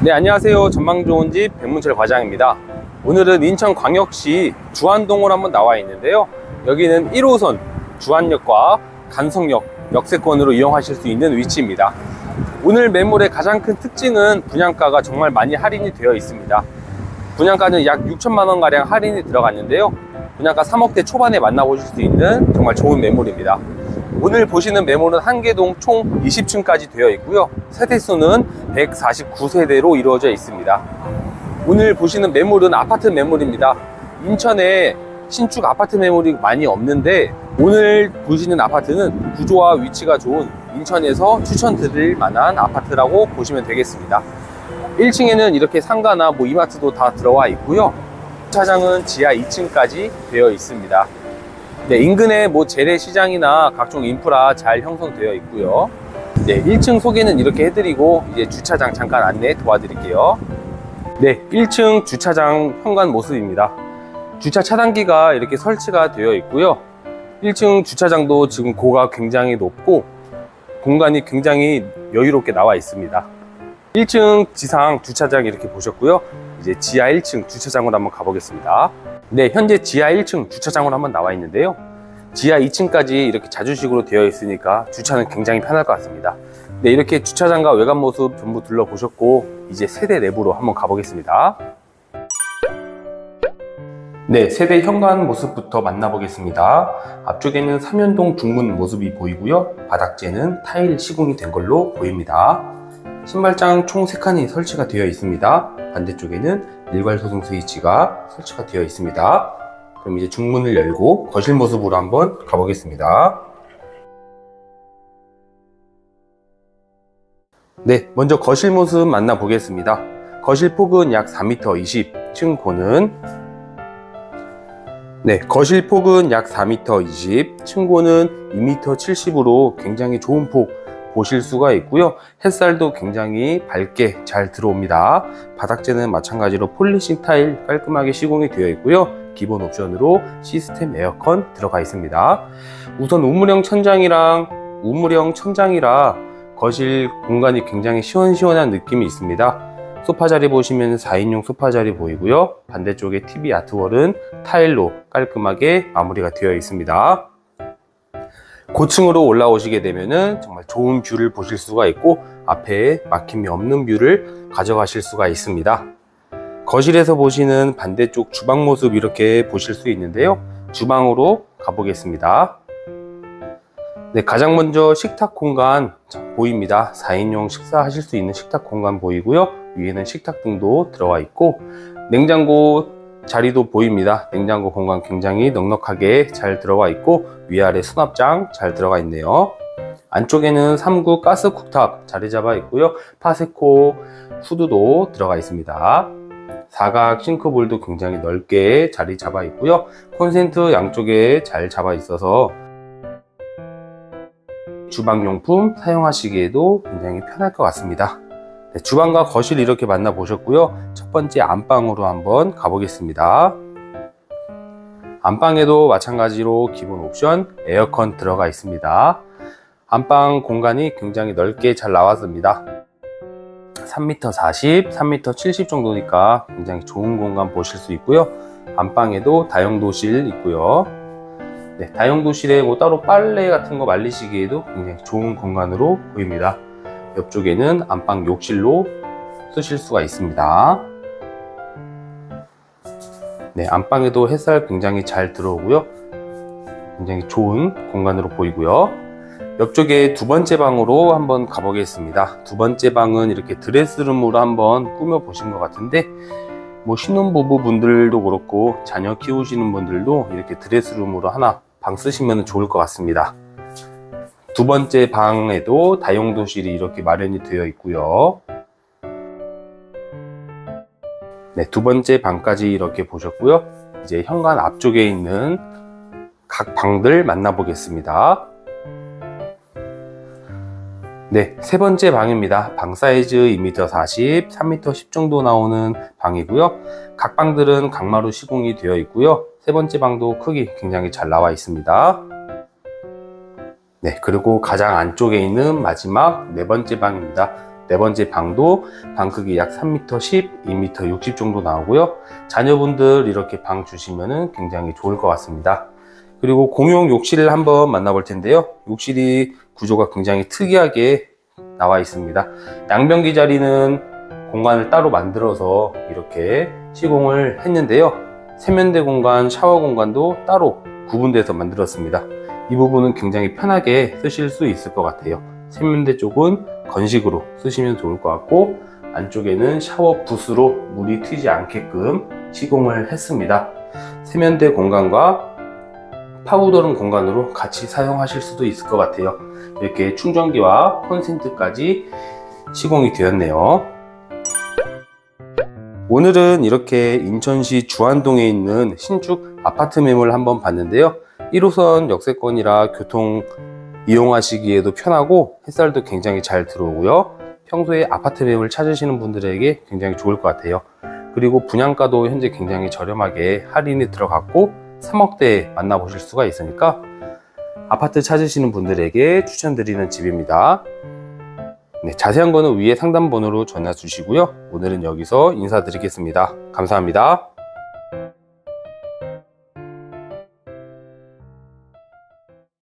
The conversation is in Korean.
네, 안녕하세요. 전망 좋은 집 백문철 과장입니다. 오늘은 인천광역시 주안동으로 한번 나와 있는데요. 여기는 1호선 주안역과 간성역 역세권으로 이용하실 수 있는 위치입니다. 오늘 매물의 가장 큰 특징은 분양가가 정말 많이 할인이 되어 있습니다. 분양가는 약 6천만 원 가량 할인이 들어갔는데요. 분양가 3억대 초반에 만나보실 수 있는 정말 좋은 매물입니다. 오늘 보시는 매물은 한개동 총 20층까지 되어 있고요. 세대수는 149세대로 이루어져 있습니다. 오늘 보시는 매물은 아파트 매물입니다. 인천에 신축 아파트 매물이 많이 없는데 오늘 보시는 아파트는 구조와 위치가 좋은 인천에서 추천드릴 만한 아파트라고 보시면 되겠습니다. 1층에는 이렇게 상가나 이마트도 다 들어와 있고요. 주차장은 지하 2층까지 되어 있습니다. 네, 인근에 재래시장이나 각종 인프라 잘 형성되어 있고요. 네, 1층 소개는 이렇게 해드리고 이제 주차장 잠깐 안내 도와드릴게요. 네, 1층 주차장 현관 모습입니다. 주차 차단기가 이렇게 설치가 되어 있고요. 1층 주차장도 지금 고가 굉장히 높고 공간이 굉장히 여유롭게 나와 있습니다. 1층 지상 주차장 이렇게 보셨고요. 이제 지하 1층 주차장으로 한번 가보겠습니다. 네, 현재 지하 1층 주차장으로 한번 나와 있는데요. 지하 2층까지 이렇게 자주식으로 되어 있으니까 주차는 굉장히 편할 것 같습니다. 네, 이렇게 주차장과 외관 모습 전부 둘러보셨고 이제 세대 내부로 한번 가보겠습니다. 네, 세대 현관 모습부터 만나보겠습니다. 앞쪽에는 삼연동 중문 모습이 보이고요. 바닥재는 타일 시공이 된 걸로 보입니다. 신발장 총 3칸이 설치가 되어 있습니다. 반대쪽에는 일괄 소등 스위치가 설치가 되어 있습니다. 그럼 이제 중문을 열고 거실 모습으로 한번 가보겠습니다. 네, 먼저 거실 모습 만나보겠습니다. 거실 폭은 약 4m 20, 층고는 거실 폭은 약 4m 20, 층고는 2m 70으로 굉장히 좋은 폭 보실 수가 있고요. 햇살도 굉장히 밝게 잘 들어옵니다. 바닥재는 마찬가지로 폴리싱 타일 깔끔하게 시공이 되어 있고요. 기본 옵션으로 시스템 에어컨 들어가 있습니다. 우선 우물형 천장이라 거실 공간이 굉장히 시원시원한 느낌이 있습니다. 소파 자리 보시면 4인용 소파 자리 보이고요. 반대쪽에 TV 아트월은 타일로 깔끔하게 마무리가 되어 있습니다. 고층으로 올라오시게 되면은 정말 좋은 뷰를 보실 수가 있고 앞에 막힘이 없는 뷰를 가져가실 수가 있습니다. 거실에서 보시는 반대쪽 주방 모습 이렇게 보실 수 있는데요. 주방으로 가보겠습니다. 네, 가장 먼저 식탁 공간 보입니다. 4인용 식사하실 수 있는 식탁 공간 보이고요. 위에는 식탁 등도 들어와 있고 냉장고 자리도 보입니다. 냉장고 공간 굉장히 넉넉하게 잘 들어가 있고 위아래 수납장 잘 들어가 있네요. 안쪽에는 3구 가스 쿡탑 자리 잡아 있고요. 파세코 후드도 들어가 있습니다. 사각 싱크볼도 굉장히 넓게 자리 잡아 있고요. 콘센트 양쪽에 잘 잡아 있어서 주방용품 사용하시기에도 굉장히 편할 것 같습니다. 네, 주방과 거실 이렇게 만나보셨고요. 첫 번째 안방으로 한번 가보겠습니다. 안방에도 마찬가지로 기본 옵션 에어컨 들어가 있습니다. 안방 공간이 굉장히 넓게 잘 나왔습니다. 3m 40, 3m 70 정도니까 굉장히 좋은 공간 보실 수 있고요. 안방에도 다용도실 있고요. 네, 다용도실에 따로 빨래 같은 거 말리시기에도 굉장히 좋은 공간으로 보입니다. 옆쪽에는 안방 욕실로 쓰실 수가 있습니다. 네, 안방에도 햇살 굉장히 잘 들어오고요. 굉장히 좋은 공간으로 보이고요. 옆쪽에 두 번째 방으로 한번 가보겠습니다. 두 번째 방은 이렇게 드레스룸으로 한번 꾸며 보신 것 같은데 신혼부부 분들도 그렇고 자녀 키우시는 분들도 이렇게 드레스룸으로 하나 방 쓰시면 좋을 것 같습니다. 두 번째 방에도 다용도실이 이렇게 마련이 되어 있고요. 네, 두 번째 방까지 이렇게 보셨고요. 이제 현관 앞쪽에 있는 각 방들 만나보겠습니다. 네, 세 번째 방입니다. 방 사이즈 2m 40, 3m 10 정도 나오는 방이고요. 각 방들은 강마루 시공이 되어 있고요. 세 번째 방도 크기 굉장히 잘 나와 있습니다. 네, 그리고 가장 안쪽에 있는 마지막 네 번째 방입니다. 네 번째 방도 방 크기 약 3m 10, 2m 60 정도 나오고요. 자녀분들 이렇게 방 주시면은 굉장히 좋을 것 같습니다. 그리고 공용 욕실을 한번 만나볼 텐데요. 욕실이 구조가 굉장히 특이하게 나와 있습니다. 양변기 자리는 공간을 따로 만들어서 이렇게 시공을 했는데요. 세면대 공간, 샤워 공간도 따로 구분돼서 만들었습니다. 이 부분은 굉장히 편하게 쓰실 수 있을 것 같아요. 세면대 쪽은 건식으로 쓰시면 좋을 것 같고, 안쪽에는 샤워 붓으로 물이 튀지 않게끔 시공을 했습니다. 세면대 공간과 파우더룸 공간으로 같이 사용하실 수도 있을 것 같아요. 이렇게 충전기와 콘센트까지 시공이 되었네요. 오늘은 이렇게 인천시 주안동에 있는 신축 아파트 매물 한번 봤는데요. 1호선 역세권이라 교통 이용하시기에도 편하고 햇살도 굉장히 잘 들어오고요. 평소에 아파트 매물 찾으시는 분들에게 굉장히 좋을 것 같아요. 그리고 분양가도 현재 굉장히 저렴하게 할인이 들어갔고 3억대에 만나보실 수가 있으니까 아파트 찾으시는 분들에게 추천드리는 집입니다. 네, 자세한 거는 위에 상담 번호로 전화 주시고요. 오늘은 여기서 인사드리겠습니다. 감사합니다.